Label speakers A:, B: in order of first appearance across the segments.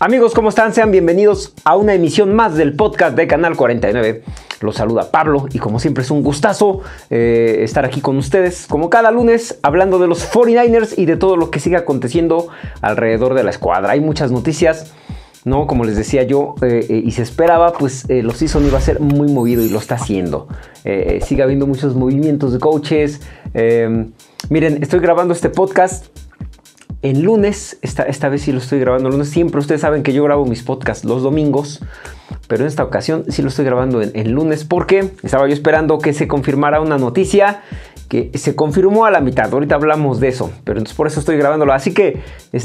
A: Amigos, ¿cómo están? Sean bienvenidos a una emisión más del podcast de Canal 49. Los saluda Pablo y como siempre es un gustazo estar aquí con ustedes, como cada lunes, hablando de los 49ers y de todo lo que sigue aconteciendo alrededor de la escuadra. Hay muchas noticias, ¿no? Como les decía yo, y se esperaba, pues los season iba a ser muy movido y lo está haciendo. Sigue habiendo muchos movimientos de coaches. Miren, estoy grabando este podcast en lunes, esta vez sí lo estoy grabando el lunes. Siempre ustedes saben que yo grabo mis podcasts los domingos, pero en esta ocasión sí lo estoy grabando en lunes porque estaba yo esperando que se confirmara una noticia que se confirmó a la mitad. Ahorita hablamos de eso, pero entonces por eso estoy grabándolo. Así que,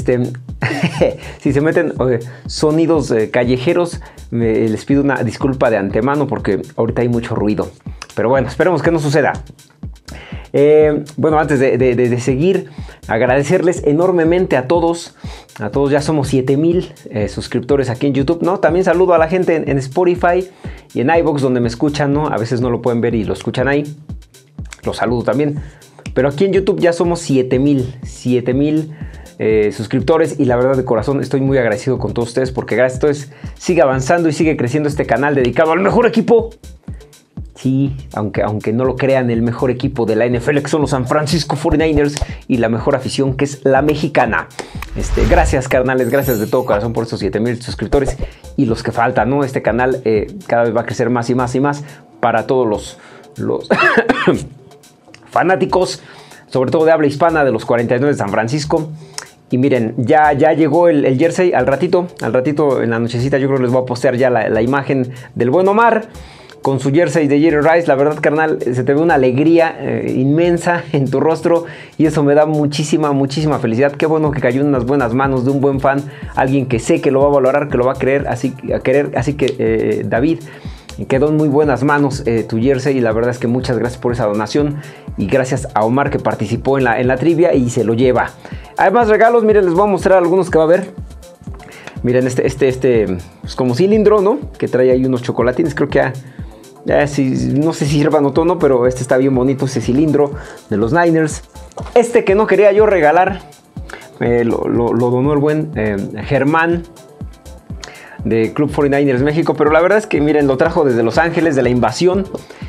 A: si se meten sonidos callejeros, les pido una disculpa de antemano porque ahorita hay mucho ruido. Pero bueno, esperemos que no suceda. Bueno, antes de seguir, agradecerles enormemente a todos. Ya somos 7,000 suscriptores aquí en YouTube, ¿no? También saludo a la gente en Spotify y en iVoox donde me escuchan, ¿no? A veces no lo pueden ver y lo escuchan ahí. Los saludo también. Pero aquí en YouTube ya somos 7,000 suscriptores y la verdad de corazón estoy muy agradecido con todos ustedes porque gracias a ustedes sigue avanzando y sigue creciendo este canal dedicado al mejor equipo. Sí, aunque no lo crean, el mejor equipo de la NFL que son los San Francisco 49ers y la mejor afición que es la mexicana. Gracias carnales, gracias de todo corazón por estos 7,000 suscriptores y los que faltan, ¿no? Este canal cada vez va a crecer más y más y más para todos los fanáticos, sobre todo de habla hispana de los 49 de San Francisco. Y miren, ya llegó el jersey al ratito en la nochecita yo creo que les voy a postear ya la imagen del buen Omar con su jersey de Jerry Rice. La verdad, carnal, se te ve una alegría inmensa en tu rostro y eso me da muchísima felicidad. Qué bueno que cayó en unas buenas manos de un buen fan, alguien que sé que lo va a valorar, que lo va a querer. Así que David, quedó en muy buenas manos tu jersey y la verdad es que muchas gracias por esa donación y gracias a Omar que participó en la trivia y se lo lleva. Hay más regalos, miren, les voy a mostrar algunos que va a haber. Miren, pues como cilindro, ¿no? Que trae ahí unos chocolatines, creo que no sé si sirvan o no, pero está bien bonito, ese cilindro de los Niners. Que no quería yo regalar, lo donó el buen Germán de Club 49ers México, pero la verdad es que miren, lo trajo desde Los Ángeles, de la invasión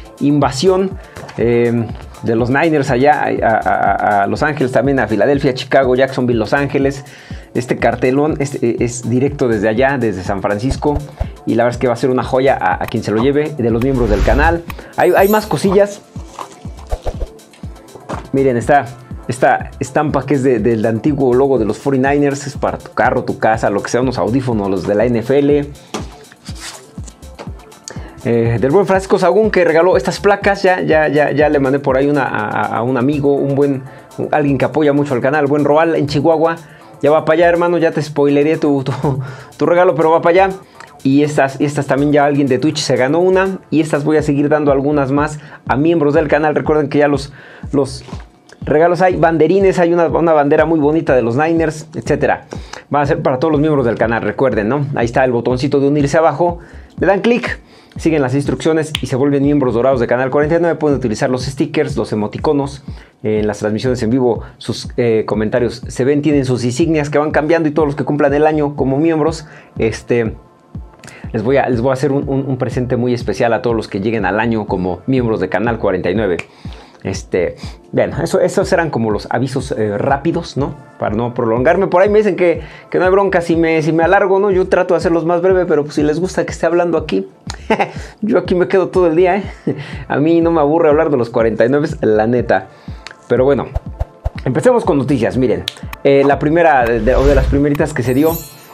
A: de los Niners allá a Los Ángeles, también a Filadelfia, Chicago, Jacksonville, Los Ángeles. Este cartelón es directo desde allá, desde San Francisco, y la verdad es que va a ser una joya a quien se lo lleve de los miembros del canal. Hay más cosillas. Miren, esta estampa que es del antiguo logo de los 49ers, es para tu carro, tu casa, lo que sea, unos audífonos, los de la NFL. Del buen Francisco Sagún que regaló estas placas, ya le mandé por ahí a un amigo, alguien que apoya mucho al canal, el buen Roal en Chihuahua. Ya va para allá, hermano, ya te spoileré tu regalo, pero va para allá. Y estas también ya alguien de Twitch se ganó una. Y estas voy a seguir dando algunas más a miembros del canal. Recuerden que ya los regalos hay banderines, hay una bandera muy bonita de los Niners, etcétera. Van a ser para todos los miembros del canal, recuerden, ¿no? Ahí está el botoncito de unirse abajo. Le dan clic, siguen las instrucciones y se vuelven miembros dorados de Canal 49. Pueden utilizar los stickers, los emoticonos. En las transmisiones en vivo sus comentarios se ven, tienen sus insignias que van cambiando y todos los que cumplan el año como miembros, les voy a hacer un presente muy especial a todos los que lleguen al año como miembros de Canal 49. Bueno, esos eran como los avisos rápidos, ¿no? Para no prolongarme. Por ahí me dicen que no hay bronca si me alargo, ¿no? Yo trato de hacerlos más breve, pero pues si les gusta que esté hablando aquí, yo aquí me quedo todo el día, ¿eh? A mí no me aburre hablar de los 49, la neta. Pero bueno, empecemos con noticias. Miren, la primera de las primeritas que se dio,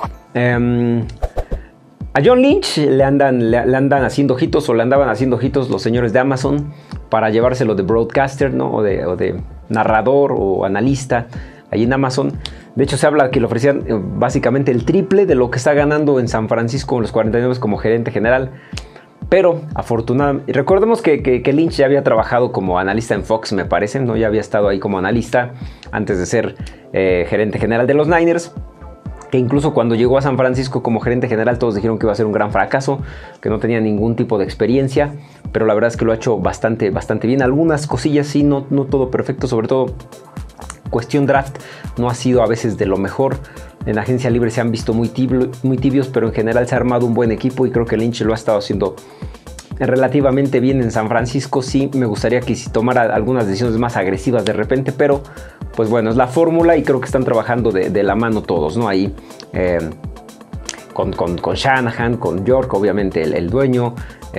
A: a John Lynch le andan haciendo ojitos, o le andaban haciendo ojitos los señores de Amazon para llevárselo de broadcaster, ¿no? O de narrador o analista ahí en Amazon. De hecho, se habla que le ofrecían básicamente el triple de lo que está ganando en San Francisco en los 49 como gerente general. Pero afortunadamente, recordemos que Lynch ya había trabajado como analista en Fox, me parece, ¿no? Ya había estado ahí como analista antes de ser gerente general de los Niners. Que incluso cuando llegó a San Francisco como gerente general todos dijeron que iba a ser un gran fracaso, que no tenía ningún tipo de experiencia, pero la verdad es que lo ha hecho bastante bien. Algunas cosillas sí, no todo perfecto, sobre todo cuestión draft no ha sido a veces de lo mejor, En agencia libre se han visto muy tibios, pero en general se ha armado un buen equipo y creo que Lynch lo ha estado haciendo relativamente bien en San Francisco. Sí, me gustaría que si tomara algunas decisiones más agresivas de repente, pero pues bueno, es la fórmula y creo que están trabajando de la mano todos, ¿no? Ahí con Shanahan, con York, obviamente el dueño,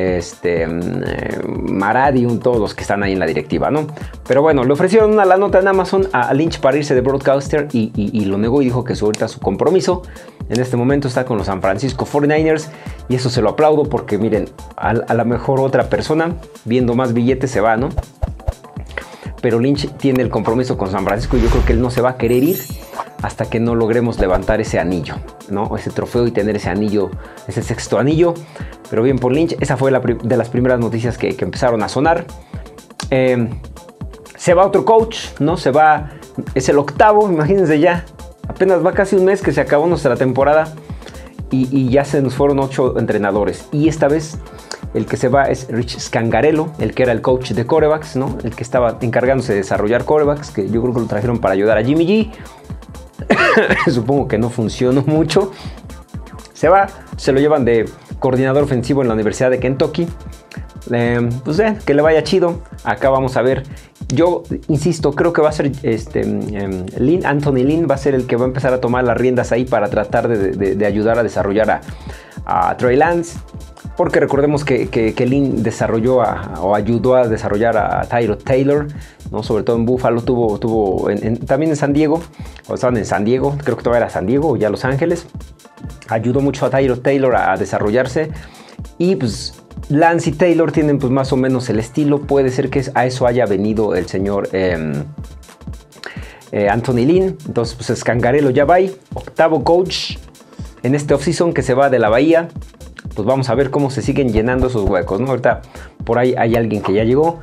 A: Maradian, todos los que están ahí en la directiva, ¿no? Pero bueno, le ofrecieron la nota en Amazon a Lynch para irse de broadcaster y lo negó y dijo que ahorita su compromiso en este momento está con los San Francisco 49ers y eso se lo aplaudo porque miren, a lo mejor otra persona viendo más billetes se va, ¿no? Pero Lynch tiene el compromiso con San Francisco y yo creo que él no se va a querer ir hasta que no logremos levantar ese anillo, ¿no? Ese trofeo y tener ese anillo, ese sexto anillo. Pero bien por Lynch, esa fue de las primeras noticias que empezaron a sonar. Se va otro coach, ¿no? Se va, es el octavo, imagínense ya. Apenas va casi un mes que se acabó nuestra temporada y ya se nos fueron 8 entrenadores. Y esta vez el que se va es Rich Scangarello, el que era el coach de quarterbacks, ¿no? El que estaba encargándose de desarrollar quarterbacks, que yo creo que lo trajeron para ayudar a Jimmy G. Supongo que no funcionó mucho. Se va, se lo llevan de coordinador ofensivo en la Universidad de Kentucky. Pues que le vaya chido. Acá vamos a ver. Yo insisto, creo que va a ser Anthony Lynn va a ser el que va a empezar a tomar las riendas ahí para tratar de ayudar a desarrollar a Trey Lance. Porque recordemos que Lynn desarrolló o ayudó a desarrollar a Tyrod Taylor, ¿no? Sobre todo en Buffalo, también en San Diego, o estaban en San Diego, creo que todavía era San Diego o ya Los Ángeles. Ayudó mucho a Tyrod Taylor a desarrollarse y pues Lance y Taylor tienen pues más o menos el estilo. Puede ser que a eso haya venido el señor Anthony Lynn. Entonces pues Scangarello ya va ahí, octavo coach en este offseason que se va de la Bahía. Pues vamos a ver cómo se siguen llenando esos huecos, ¿no? Ahorita por ahí hay alguien que ya llegó.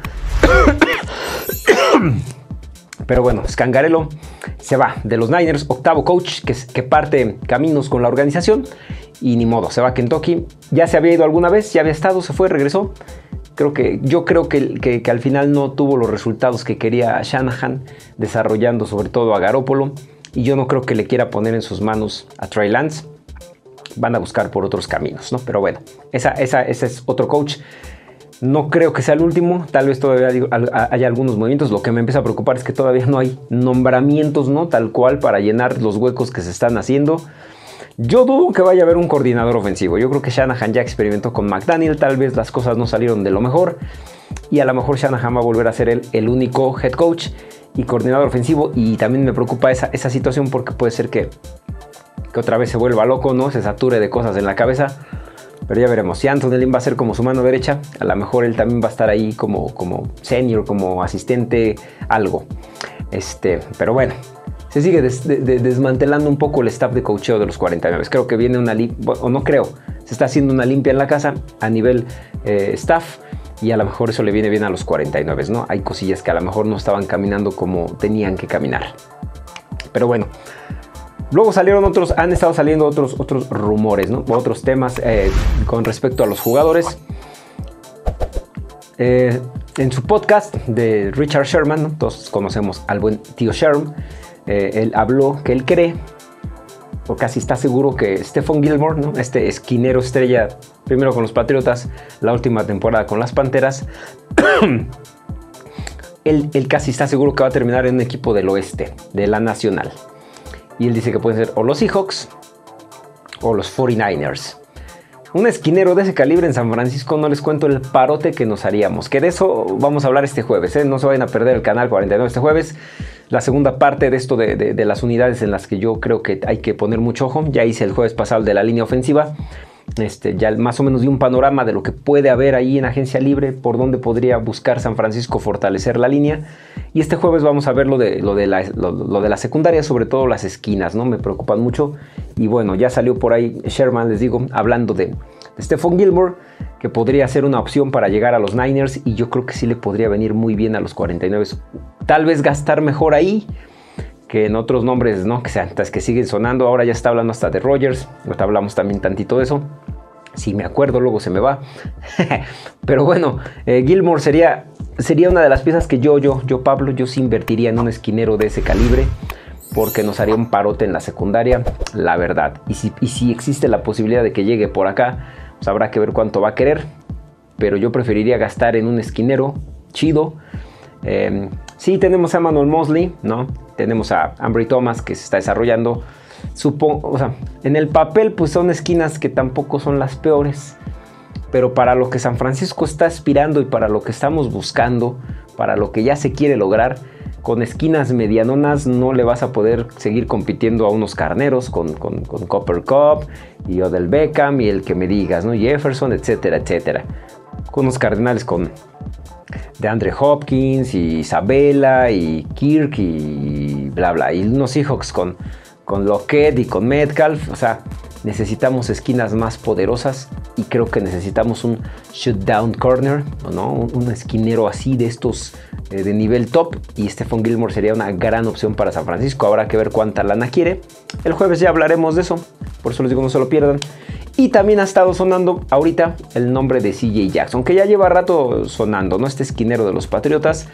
A: Pero bueno, Scangarello se va de los Niners, octavo coach que parte caminos con la organización y ni modo, se va a Kentucky. Ya se había ido alguna vez, ya había estado, se fue, regresó. Yo creo que al final no tuvo los resultados que quería Shanahan, desarrollando sobre todo a Garoppolo. Y yo no creo que le quiera poner en sus manos a Trey Lance. Van a buscar por otros caminos, ¿no? Pero bueno, ese es otro coach. No creo que sea el último. Tal vez todavía haya algunos movimientos. Lo que me empieza a preocupar es que todavía no hay nombramientos, ¿no? Tal cual para llenar los huecos que se están haciendo. Yo dudo que vaya a haber un coordinador ofensivo. Yo creo que Shanahan ya experimentó con McDaniel. Tal vez las cosas no salieron de lo mejor. Y a lo mejor Shanahan va a volver a ser el único head coach y coordinador ofensivo. Y también me preocupa esa situación porque puede ser que otra vez se vuelva loco, ¿no? Se sature de cosas en la cabeza. Pero ya veremos. Si Anthony Lynn va a ser como su mano derecha, a lo mejor él también va a estar ahí como senior, como asistente, algo. Pero bueno, se sigue desmantelando un poco el staff de coacheo de los 49. Creo que viene se está haciendo una limpia en la casa a nivel staff. Y a lo mejor eso le viene bien a los 49, ¿no? Hay cosillas que a lo mejor no estaban caminando como tenían que caminar. Pero bueno. Luego han estado saliendo otros rumores, ¿no? Otros temas con respecto a los jugadores. En su podcast de Richard Sherman, ¿no? Todos conocemos al buen tío Sherman, él habló que él cree, o casi está seguro, que Stephon Gilmore, ¿no? Este esquinero estrella, primero con los Patriotas, la última temporada con las Panteras, él casi está seguro que va a terminar en un equipo del oeste, de la Nacional. Y él dice que pueden ser o los Seahawks o los 49ers. Un esquinero de ese calibre en San Francisco, no les cuento el parote que nos haríamos. Que de eso vamos a hablar este jueves, ¿eh? No se vayan a perder el canal 49 este jueves. La segunda parte de esto de las unidades en las que yo creo que hay que poner mucho ojo. Ya hice el jueves pasado el de la línea ofensiva. Ya más o menos di un panorama de lo que puede haber ahí en agencia libre, por dónde podría buscar San Francisco fortalecer la línea. Y este jueves vamos a ver lo de la secundaria, sobre todo las esquinas, ¿no? Me preocupan mucho. Y bueno, ya salió por ahí Sherman, les digo, hablando de Stephon Gilmore, que podría ser una opción para llegar a los Niners. Y yo creo que sí le podría venir muy bien a los 49. Tal vez gastar mejor ahí que en otros nombres, ¿no? Que siguen sonando. Ahora ya está hablando hasta de Rodgers. Ahorita hablamos también tantito de eso. Si me acuerdo, luego se me va. Pero bueno, Gilmore sería una de las piezas que yo, Pablo, sí invertiría en un esquinero de ese calibre. porque nos haría un parote en la secundaria, la verdad. Y si existe la posibilidad de que llegue por acá, pues habrá que ver cuánto va a querer. Pero yo preferiría gastar en un esquinero chido. Sí, tenemos a Emmanuel Moseley, ¿no? Tenemos a Ambry Thomas, que se está desarrollando. Supongo, o sea, en el papel pues son esquinas que tampoco son las peores. Pero para lo que San Francisco está aspirando y para lo que estamos buscando, para lo que ya se quiere lograr, con esquinas medianonas no le vas a poder seguir compitiendo a unos carneros con Cooper Kupp y Odell Beckham y el que me digas, ¿no? Jefferson, etcétera, etcétera. Con unos Cardenales con DeAndre Hopkins y Isabella y Kirk y bla bla. Y unos Seahawks con Lockett y con Metcalf. O sea, necesitamos esquinas más poderosas y creo que necesitamos un shutdown corner, ¿no? Un esquinero así de estos de nivel top, y Stephon Gilmore sería una gran opción para San Francisco. Habrá que ver cuánta lana quiere. El jueves ya hablaremos de eso, por eso les digo no se lo pierdan. Y también ha estado sonando ahorita el nombre de CJ Jackson, que ya lleva rato sonando, ¿no? Este esquinero de los Patriotas,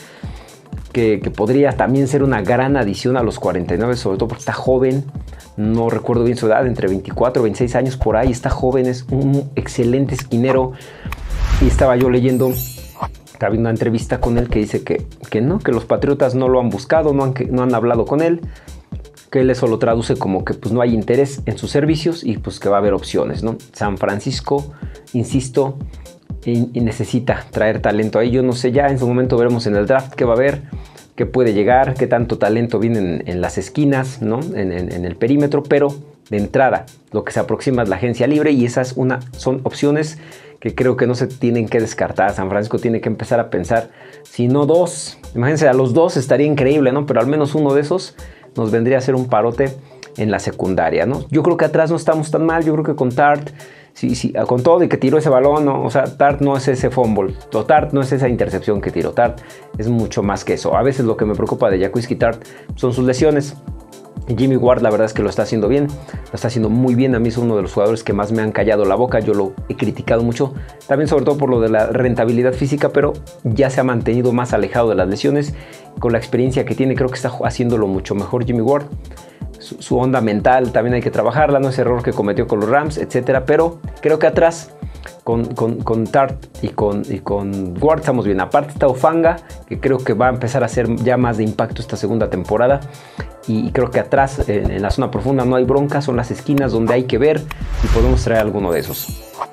A: que podría también ser una gran adición a los 49, sobre todo porque está joven. No recuerdo bien su edad, entre 24 y 26 años por ahí. Está joven, es un excelente esquinero. Y estaba yo leyendo, estaba viendo una entrevista con él que dice que no, que los Patriotas no lo han buscado, no han hablado con él, que él eso lo traduce como que pues no hay interés en sus servicios y pues que va a haber opciones, ¿no? San Francisco, insisto, y necesita traer talento ahí. Yo no sé, ya en su momento veremos en el draft qué va a haber, qué puede llegar, qué tanto talento viene en las esquinas, ¿no? En el perímetro, pero de entrada lo que se aproxima es la agencia libre y esas son opciones que creo que no se tienen que descartar. San Francisco tiene que empezar a pensar, si no dos, imagínense, a los dos estaría increíble, ¿no? Pero al menos uno de esos nos vendría a ser un parote en la secundaria, ¿no? Yo creo que atrás no estamos tan mal. Yo creo que con Tart, sí, con todo y que tiró ese balón, ¿no? O sea, Tart no es ese fumble, Tart no es esa intercepción que tiró. Tart es mucho más que eso. A veces lo que me preocupa de Jaquiski Tartt son sus lesiones. Jimmy Ward la verdad es que lo está haciendo bien, lo está haciendo muy bien. A mí es uno de los jugadores que más me han callado la boca. Yo lo he criticado mucho, también sobre todo por lo de la rentabilidad física, pero ya se ha mantenido más alejado de las lesiones. Con la experiencia que tiene, creo que está haciéndolo mucho mejor Jimmy Ward. Su onda mental también hay que trabajarla, no ese error que cometió con los Rams, etcétera. Pero creo que atrás con Tart y con Ward estamos bien. Aparte está Ufanga, que creo que va a empezar a hacer ya más de impacto esta segunda temporada. Y creo que atrás, en la zona profunda, no hay bronca, son las esquinas donde hay que ver y podemos traer alguno de esos.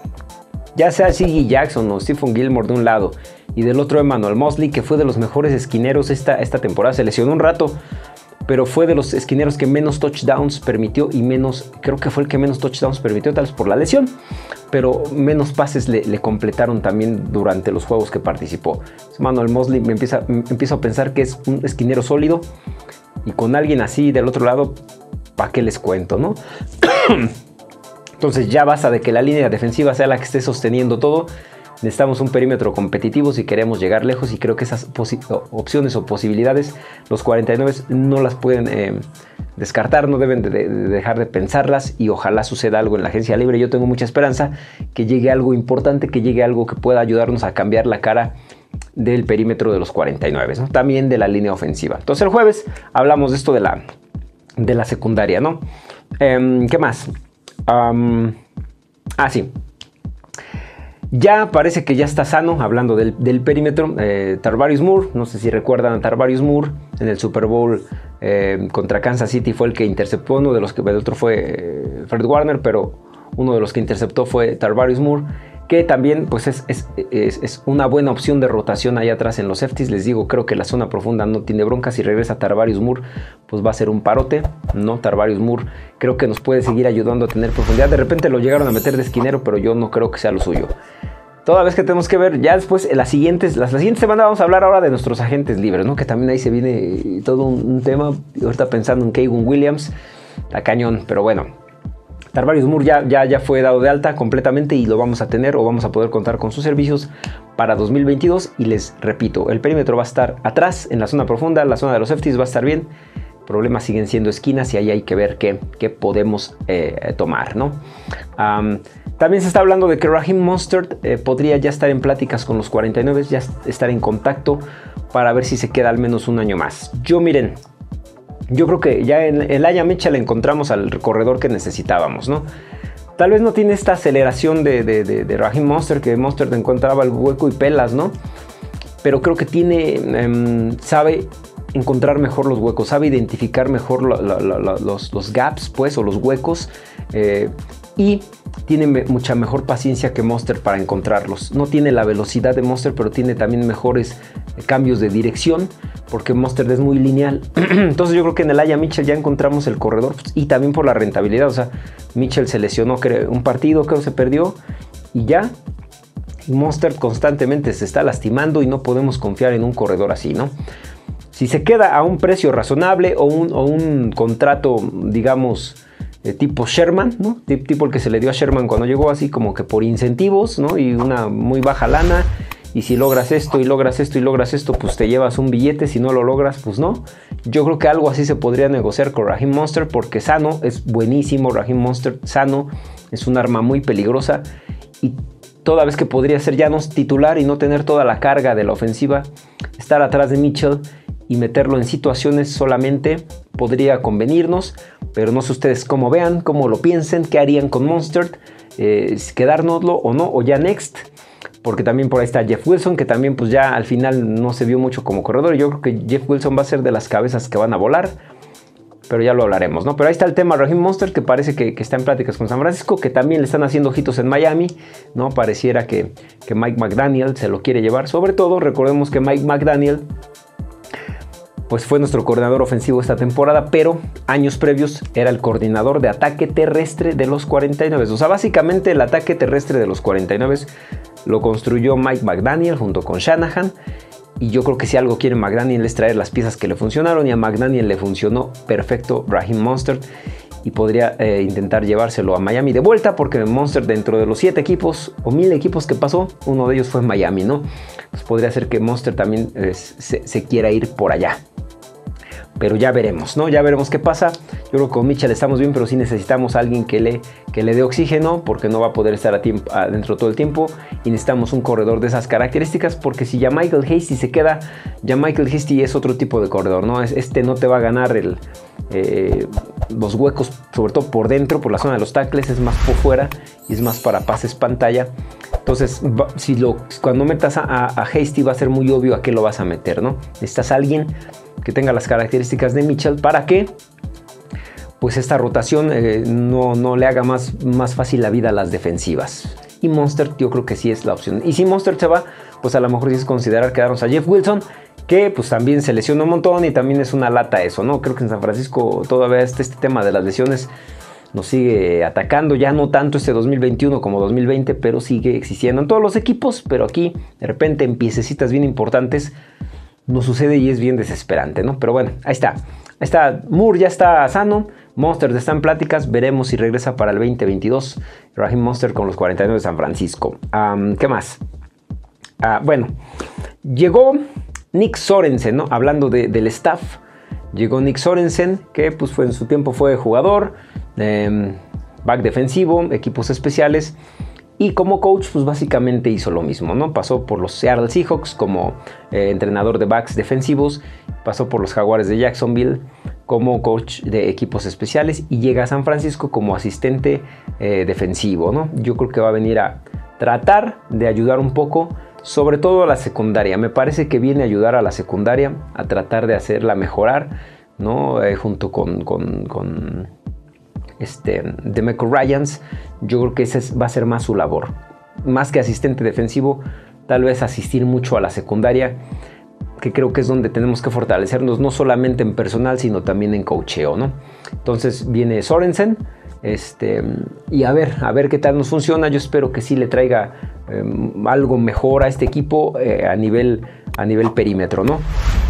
A: Ya sea CJ Jackson o Stephon Gilmore de un lado y del otro Emmanuel Moseley, que fue de los mejores esquineros esta temporada. Se lesionó un rato, pero fue de los esquineros que menos touchdowns permitió y menos, creo que fue el que menos touchdowns permitió, tal vez por la lesión, pero menos pases le completaron también durante los juegos que participó. Emmanuel Moseley empiezo a pensar que es un esquinero sólido, y con alguien así del otro lado, ¿para qué les cuento, no? Entonces ya basta de que la línea defensiva sea la que esté sosteniendo todo. Necesitamos un perímetro competitivo si queremos llegar lejos, y creo que esas opciones o posibilidades los 49 no las pueden descartar, no deben de dejar de pensarlas, y ojalá suceda algo en la agencia libre. Yo tengo mucha esperanza que llegue algo importante, que llegue algo que pueda ayudarnos a cambiar la cara del perímetro de los 49, ¿no? También de la línea ofensiva. Entonces el jueves hablamos de esto de la secundaria, ¿no? ¿Qué más? Sí. Ya parece que ya está sano, hablando del perímetro. Tarvarius Moore, no sé si recuerdan a Tarvarius Moore en el Super Bowl contra Kansas City, fue el que interceptó. Uno de los que, el otro fue Fred Warner, pero uno de los que interceptó fue Tarvarius Moore, que también pues es una buena opción de rotación ahí atrás en los safeties. Les digo, creo que la zona profunda no tiene bronca. Si regresa Tarvarius Moore, pues va a ser un parote, ¿no? Tarvarius Moore creo que nos puede seguir ayudando a tener profundidad. De repente lo llegaron a meter de esquinero, pero yo no creo que sea lo suyo. Toda vez que tenemos que ver, ya después, la siguiente semana vamos a hablar ahora de nuestros agentes libres, ¿no? Que también ahí se viene todo un tema. Ahorita pensando en K'Waun Williams, la cañón, pero bueno. Tarvarius Moore ya fue dado de alta completamente y lo vamos a tener, o vamos a poder contar con sus servicios para 2022. Y les repito, el perímetro va a estar atrás en la zona profunda, la zona de los safeties va a estar bien. Problemas siguen siendo esquinas, y ahí hay que ver qué podemos tomar, ¿no? También se está hablando de que Raheem Mostert podría ya estar en pláticas con los 49, ya estar en contacto para ver si se queda al menos un año más. Yo, miren, yo creo que ya en Elijah Mitchell encontramos al corredor que necesitábamos, ¿no? Tal vez no tiene esta aceleración de Raheem Mostert, que Mostert encontraba el hueco y pelas, ¿no? Pero creo que sabe encontrar mejor los huecos, sabe identificar mejor los gaps, pues, o los huecos, y tiene mucha mejor paciencia que Mostert para encontrarlos. No tiene la velocidad de Mostert, pero tiene también mejores cambios de dirección, porque Mostert es muy lineal. Entonces yo creo que en el Elijah Mitchell ya encontramos el corredor, y también por la rentabilidad. O sea, Mitchell se lesionó, un partido, creo que se perdió, y ya. Mostert constantemente se está lastimando y no podemos confiar en un corredor así, ¿no? Si se queda a un precio razonable o un contrato, digamos, tipo Sherman, ¿no? Tipo el que se le dio a Sherman cuando llegó, así como que por incentivos, ¿no? Y una muy baja lana. Y si logras esto y logras esto y logras esto, pues te llevas un billete. Si no lo logras, pues no. Yo creo que algo así se podría negociar con Raheem Mostert, porque sano es buenísimo. Raheem Mostert sano es un arma muy peligrosa, y toda vez que podría ser ya no titular y no tener toda la carga de la ofensiva, estar atrás de Mitchell y meterlo en situaciones solamente podría convenirnos. Pero no sé ustedes cómo vean, cómo lo piensen, qué harían con Mostert, quedárnoslo o no, o ya next. Porque también por ahí está Jeff Wilson, que también pues ya al final no se vio mucho como corredor. Yo creo que Jeff Wilson va a ser de las cabezas que van a volar, pero ya lo hablaremos, ¿no? Pero ahí está el tema Raheem Mostert, que parece que está en pláticas con San Francisco, que también le están haciendo ojitos en Miami, ¿no? Pareciera que Mike McDaniel se lo quiere llevar. Sobre todo, recordemos que Mike McDaniel pues fue nuestro coordinador ofensivo esta temporada, pero años previos era el coordinador de ataque terrestre de los 49. O sea, básicamente el ataque terrestre de los 49 lo construyó Mike McDaniel junto con Shanahan. Y yo creo que si algo quiere McDaniel es traer las piezas que le funcionaron, y a McDaniel le funcionó perfecto Raheem Mostert, y podría intentar llevárselo a Miami de vuelta, porque Mostert, dentro de los 7 equipos o 1000 equipos que pasó, uno de ellos fue Miami, ¿no? Pues podría ser que Mostert también se quiera ir por allá. Pero ya veremos, ¿no? Ya veremos qué pasa. Yo creo que con Mitchell estamos bien, pero sí necesitamos a alguien que le dé oxígeno, porque no va a poder estar adentro todo el tiempo. Y necesitamos un corredor de esas características, porque si JaMycal Hasty se queda, JaMycal Hasty es otro tipo de corredor, ¿no? Este no te va a ganar los huecos, sobre todo por dentro, por la zona de los tackles. Es más por fuera y es más para pases pantalla. Entonces, cuando metas a Hasty, va a ser muy obvio a qué lo vas a meter, ¿no? Necesitas a alguien que tenga las características de Mitchell, para que pues esta rotación no le haga más fácil la vida a las defensivas. Y Mostert yo creo que sí es la opción. Y si Mostert se va, pues a lo mejor sí es considerar quedarnos a Jeff Wilson, que pues también se lesiona un montón y también es una lata eso, ¿no? Creo que en San Francisco todavía este tema de las lesiones nos sigue atacando, ya no tanto este 2021 como 2020, pero sigue existiendo en todos los equipos. Pero aquí de repente en piececitas bien importantes no sucede y es bien desesperante, ¿no? Pero bueno, ahí está. Moore ya está sano. Mostert está en pláticas. Veremos si regresa para el 2022. Raheem Mostert con los 49 de San Francisco. ¿Qué más? Bueno, llegó Nick Sorensen, ¿no? Hablando del staff. Llegó Nick Sorensen, que pues en su tiempo fue jugador, back defensivo, equipos especiales. Y como coach, pues básicamente hizo lo mismo, ¿no? Pasó por los Seattle Seahawks como entrenador de backs defensivos, pasó por los Jaguares de Jacksonville como coach de equipos especiales, y llega a San Francisco como asistente defensivo, ¿no? Yo creo que va a venir a tratar de ayudar un poco, sobre todo a la secundaria. Me parece que viene a ayudar a la secundaria, a tratar de hacerla mejorar, ¿no? Junto con DeMeco Ryans. Yo creo que esa va a ser más su labor, más que asistente defensivo, tal vez asistir mucho a la secundaria, que creo que es donde tenemos que fortalecernos, no solamente en personal, sino también en coacheo, ¿no? Entonces viene Sorensen, y a ver qué tal nos funciona. Yo espero que sí le traiga algo mejor a este equipo a nivel perímetro, ¿no?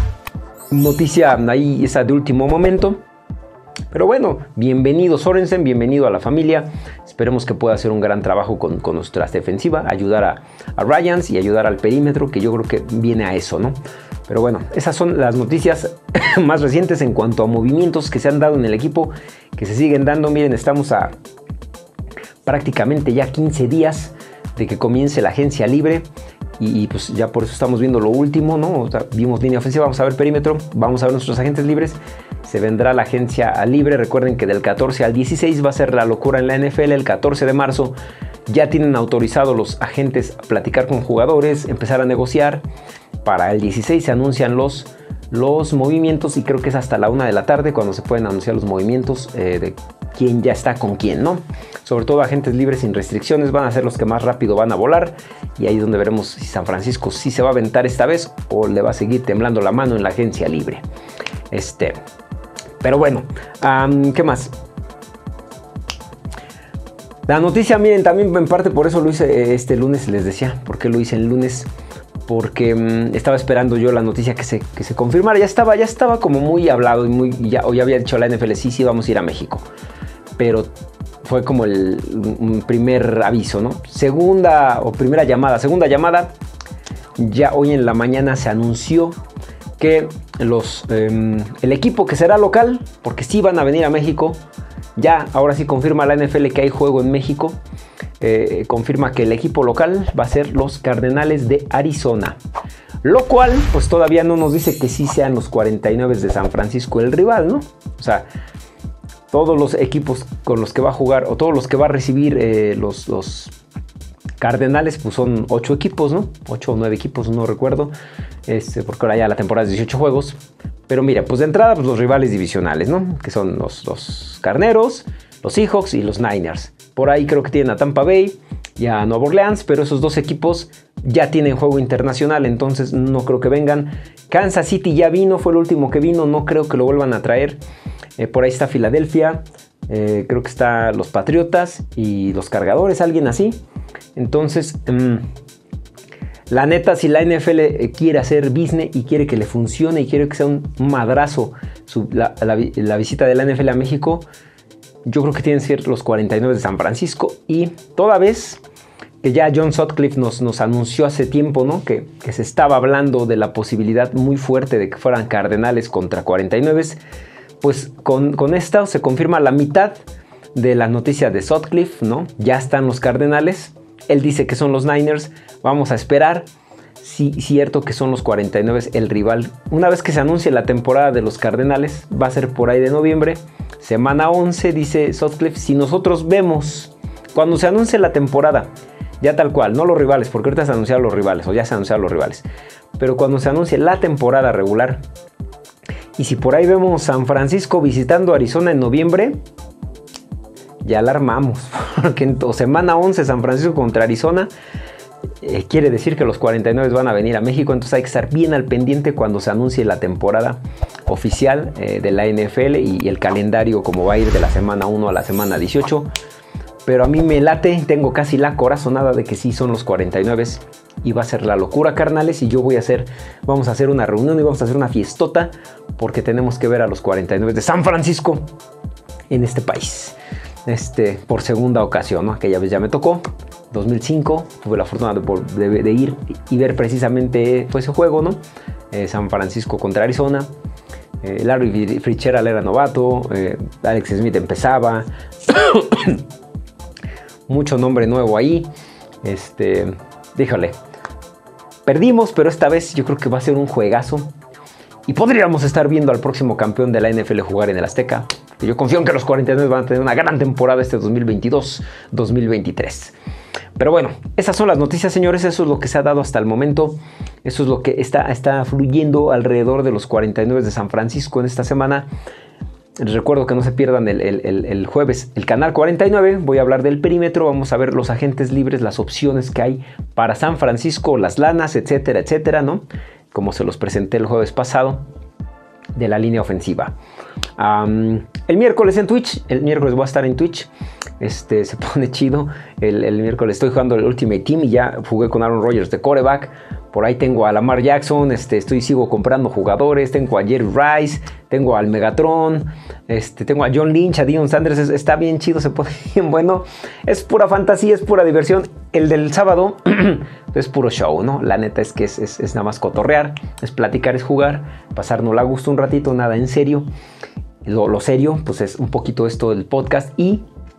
A: Noticia ahí esa de último momento. Pero bueno, bienvenido Sorensen, bienvenido a la familia. Esperemos que pueda hacer un gran trabajo con nuestra defensiva, ayudar a Ryans y ayudar al perímetro, que yo creo que viene a eso, ¿no? Pero bueno, esas son las noticias más recientes en cuanto a movimientos que se han dado en el equipo, que se siguen dando. Miren, estamos a prácticamente ya 15 días de que comience la agencia libre. y pues ya por eso estamos viendo lo último, ¿no? O sea, vimos línea ofensiva, vamos a ver perímetro, vamos a ver nuestros agentes libres. Se vendrá la agencia libre. Recuerden que del 14 al 16 va a ser la locura en la NFL. El 14 de marzo ya tienen autorizado los agentes a platicar con jugadores, empezar a negociar. Para el 16 se anuncian los movimientos y creo que es hasta la 1 de la tarde cuando se pueden anunciar los movimientos de quién ya está con quién, ¿no? Sobre todo agentes libres sin restricciones van a ser los que más rápido van a volar, y ahí es donde veremos si San Francisco sí se va a aventar esta vez o le va a seguir temblando la mano en la agencia libre. Pero bueno, ¿qué más? La noticia, miren, también en parte por eso lo hice este lunes, les decía. ¿Por qué lo hice el lunes? Porque estaba esperando yo la noticia que se confirmara. Ya estaba como muy hablado y ya había dicho la NFL, sí, vamos a ir a México. Pero fue como un primer aviso, ¿no? Segunda llamada. Ya hoy en la mañana se anunció que el equipo que será local, porque sí van a venir a México, ya ahora sí confirma la NFL que hay juego en México. Confirma que el equipo local va a ser los Cardenales de Arizona, lo cual pues todavía no nos dice que sí sean los 49 de San Francisco el rival, ¿no? O sea, todos los equipos con los que va a jugar o todos los que va a recibir los Cardenales pues son 8 equipos, ¿no? 8 o 9 equipos, no recuerdo, porque ahora ya la temporada es 18 juegos. Pero mira, pues de entrada pues los rivales divisionales, ¿no? Que son los Carneros, los Seahawks y los Niners. Por ahí creo que tienen a Tampa Bay y a Nueva Orleans, pero esos dos equipos ya tienen juego internacional, entonces no creo que vengan. Kansas City ya vino, fue el último que vino, no creo que lo vuelvan a traer. Por ahí está Filadelfia, creo que está los Patriotas y los Cargadores, alguien así. Entonces, la neta, si la NFL quiere hacer business y quiere que le funcione y quiere que sea un madrazo la visita de la NFL a México, yo creo que tienen que ser los 49 de San Francisco. Y toda vez que ya John Sutcliffe nos anunció hace tiempo, ¿no? que se estaba hablando de la posibilidad muy fuerte de que fueran Cardenales contra 49, pues con esta se confirma la mitad de la noticia de Sutcliffe, ¿no? Ya están los Cardenales. Él dice que son los Niners. Vamos a esperar. Sí, cierto que son los 49 el rival. Una vez que se anuncie la temporada de los Cardenales, va a ser por ahí de noviembre. Semana 11, dice Sutcliffe, si nosotros vemos, cuando se anuncie la temporada, ya tal cual, no los rivales, porque ahorita se anunciaron los rivales, o ya se anunciaron los rivales, pero cuando se anuncie la temporada regular, y si por ahí vemos San Francisco visitando Arizona en noviembre, ya la armamos, porque en semana 11 San Francisco contra Arizona, quiere decir que los 49 van a venir a México, entonces hay que estar bien al pendiente cuando se anuncie la temporada oficial de la NFL y el calendario como va a ir de la semana 1 a la semana 18. Pero a mí me late, tengo casi la corazonada de que sí son los 49 y va a ser la locura, carnales, y vamos a hacer una reunión y vamos a hacer una fiestota porque tenemos que ver a los 49 de San Francisco en este país. Por segunda ocasión, ¿no? Aquella vez ya me tocó, 2005, tuve la fortuna de ir y ver precisamente ese juego, ¿no? San Francisco contra Arizona. Larry Fitzgerald era novato, Alex Smith empezaba, mucho nombre nuevo ahí. Déjale, perdimos, pero esta vez yo creo que va a ser un juegazo y podríamos estar viendo al próximo campeón de la NFL jugar en el Azteca. Yo confío en que los 49 van a tener una gran temporada 2022-2023. Pero bueno, esas son las noticias, señores. Eso es lo que se ha dado hasta el momento. Eso es lo que está fluyendo alrededor de los 49 de San Francisco en esta semana. Les recuerdo que no se pierdan el jueves el canal 49. Voy a hablar del perímetro. Vamos a ver los agentes libres, las opciones que hay para San Francisco, las lanas, etcétera, etcétera, ¿no? Como se los presenté el jueves pasado, de la línea ofensiva. El miércoles en Twitch. El miércoles voy a estar en Twitch. Se pone chido. El miércoles estoy jugando el Ultimate Team y ya jugué con Aaron Rodgers de quarterback. Por ahí tengo a Lamar Jackson. Sigo comprando jugadores. Tengo a Jerry Rice. Tengo al Megatron. Tengo a John Lynch, a Deion Sanders. Está bien chido, se pone bien bueno. Es pura fantasía, es pura diversión. El del sábado es puro show, ¿no? La neta es que es nada más cotorrear, es platicar, es jugar, pasárnosla a gusto un ratito, nada en serio. Lo serio, pues es un poquito esto del podcast y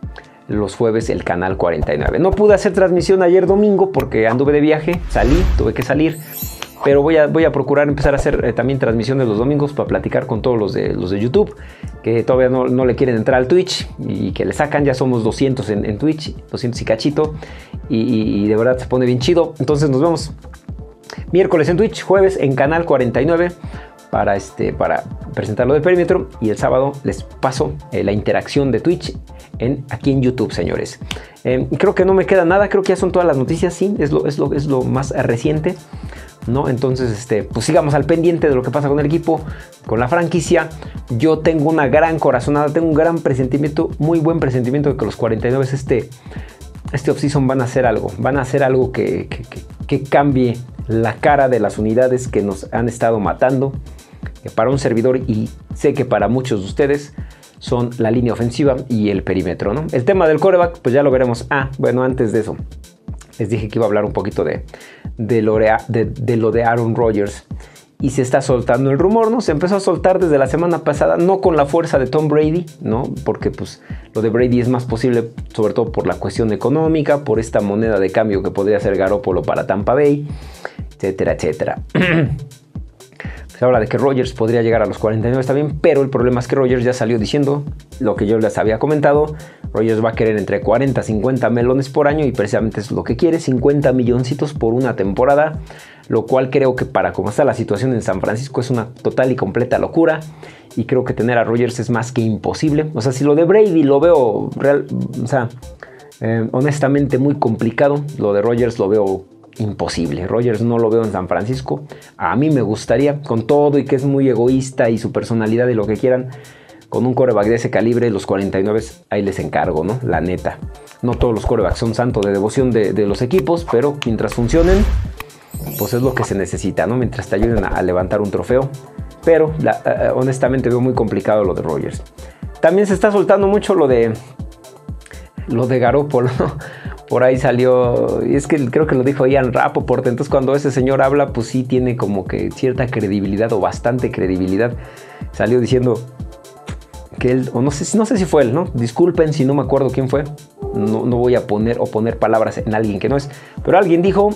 A: los jueves el canal 49. No pude hacer transmisión ayer domingo porque anduve de viaje, tuve que salir. Pero voy a procurar empezar a hacer también transmisiones los domingos para platicar con todos los de YouTube, que todavía no le quieren entrar al Twitch y que le sacan. Ya somos 200 en Twitch, 200 y cachito, y de verdad se pone bien chido. Entonces nos vemos miércoles en Twitch, jueves en canal 49 para presentar lo de Perímetro, y el sábado les paso la interacción de Twitch aquí en YouTube, señores. Creo que no me queda nada, creo que ya son todas las noticias. Sí, es lo más reciente, ¿no? Entonces, pues sigamos al pendiente de lo que pasa con el equipo, con la franquicia. Yo tengo una gran corazonada, tengo un gran presentimiento, muy buen presentimiento de que los 49 este offseason van a hacer algo que cambie la cara de las unidades que nos han estado matando. Para un servidor, y sé que para muchos de ustedes, son la línea ofensiva y el perímetro, ¿no? El tema del quarterback, pues ya lo veremos. Bueno, antes de eso, les dije que iba a hablar un poquito de lo de Aaron Rodgers. Y se está soltando el rumor, ¿no? Se empezó a soltar desde la semana pasada, no con la fuerza de Tom Brady, ¿no? Porque pues lo de Brady es más posible, sobre todo por la cuestión económica, por esta moneda de cambio que podría ser Garoppolo para Tampa Bay, etcétera, etcétera. Se habla de que Rodgers podría llegar a los 49 también, pero el problema es que Rodgers ya salió diciendo lo que yo les había comentado. Rodgers va a querer entre 40 y 50 melones por año, y precisamente es lo que quiere, 50 milloncitos por una temporada, lo cual creo que para cómo está la situación en San Francisco es una total y completa locura, y creo que tener a Rodgers es más que imposible. O sea, si lo de Brady lo veo honestamente muy complicado, lo de Rodgers lo veo imposible. Rodgers no lo veo en San Francisco. A mí me gustaría, con todo y que es muy egoísta y su personalidad y lo que quieran, con un quarterback de ese calibre, los 49 ahí les encargo, ¿no? La neta. No todos los quarterbacks son santo de devoción de los equipos, pero mientras funcionen, pues es lo que se necesita, ¿no? Mientras te ayuden a levantar un trofeo. Pero honestamente veo muy complicado lo de Rodgers. También se está soltando mucho lo de Garoppolo, ¿no? Por ahí salió, y es que creo que lo dijo Ian Rapoport. Entonces cuando ese señor habla, pues sí tiene como que cierta credibilidad, o bastante credibilidad. Salió diciendo que él, o no sé si fue él, ¿no? Disculpen si no me acuerdo quién fue. No voy a poner palabras en alguien que no es. Pero alguien dijo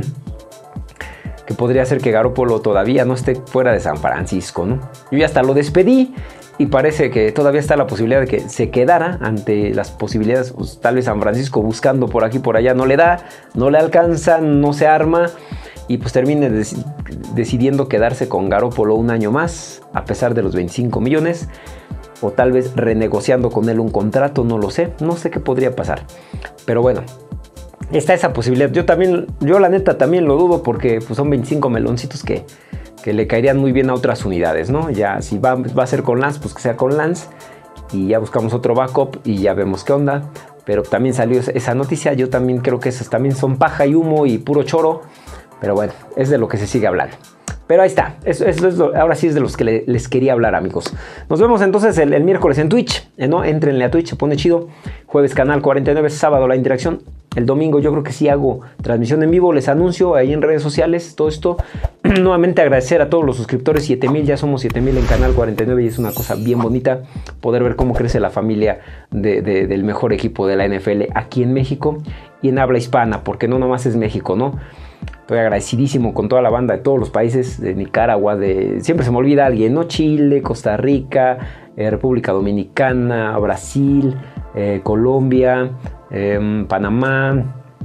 A: que podría ser que Garoppolo todavía no esté fuera de San Francisco, ¿no? Yo ya hasta lo despedí. Y parece que todavía está la posibilidad de que se quedara ante las posibilidades. Pues, tal vez San Francisco buscando por aquí por allá no le da, no le alcanza, no se arma, y pues termine decidiendo quedarse con Garoppolo un año más, a pesar de los 25 millones, o tal vez renegociando con él un contrato, no lo sé, no sé qué podría pasar. Pero bueno, está esa posibilidad. Yo la neta también lo dudo, porque pues, son 25 meloncitos que le caerían muy bien a otras unidades, ¿no? Ya si va a ser con Lance, pues que sea con Lance, y ya buscamos otro backup y ya vemos qué onda. Pero también salió esa noticia. Yo también creo que esas también son paja y humo y puro choro, pero bueno, es de lo que se sigue hablando. Pero ahí está, ahora sí es de los que les quería hablar, amigos. Nos vemos entonces el miércoles en Twitch, ¿no? Entrenle a Twitch, se pone chido. Jueves canal 49, sábado la interacción. El domingo yo creo que sí hago transmisión en vivo, les anuncio ahí en redes sociales todo esto. Nuevamente agradecer a todos los suscriptores, 7,000, ya somos 7,000 en canal 49, y es una cosa bien bonita poder ver cómo crece la familia del mejor equipo de la NFL aquí en México y en habla hispana, porque no nomás es México, ¿no? Estoy agradecidísimo con toda la banda de todos los países, de Nicaragua, siempre se me olvida alguien, ¿no? Chile, Costa Rica, República Dominicana, Brasil, Colombia, Panamá,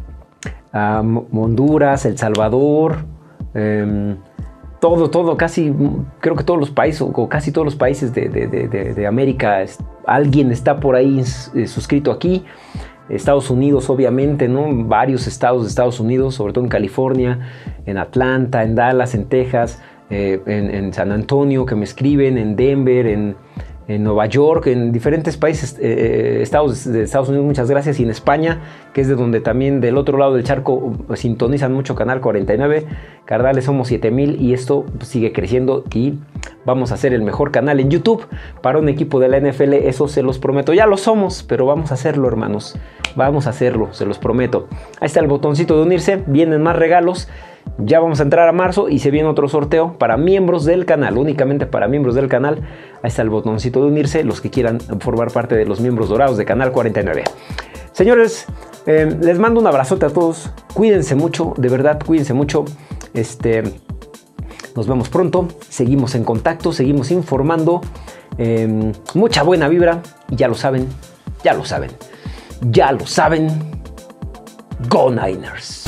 A: Honduras, El Salvador, todo, casi, creo que todos los países, o casi todos los países de América, alguien está por ahí suscrito aquí. Estados Unidos, obviamente, ¿no? Varios estados de Estados Unidos, sobre todo en California, en Atlanta, en Dallas, en Texas, en San Antonio, que me escriben, en Denver, en Nueva York, en diferentes países, estados de Estados Unidos, muchas gracias, y en España, que es de donde también del otro lado del charco sintonizan mucho Canal 49. Carnales, somos 7,000 y esto sigue creciendo, y vamos a hacer el mejor canal en YouTube para un equipo de la NFL, eso se los prometo. Ya lo somos, pero vamos a hacerlo, hermanos, vamos a hacerlo, se los prometo. Ahí está el botoncito de unirse, vienen más regalos. Ya vamos a entrar a marzo y se viene otro sorteo para miembros del canal, únicamente para miembros del canal. Ahí está el botoncito de unirse, los que quieran formar parte de los miembros dorados de Canal 49. Señores, les mando un abrazote a todos. Cuídense mucho, de verdad, cuídense mucho. Nos vemos pronto, seguimos en contacto, seguimos informando. Mucha buena vibra y ya lo saben, ya lo saben, ya lo saben. Go Niners.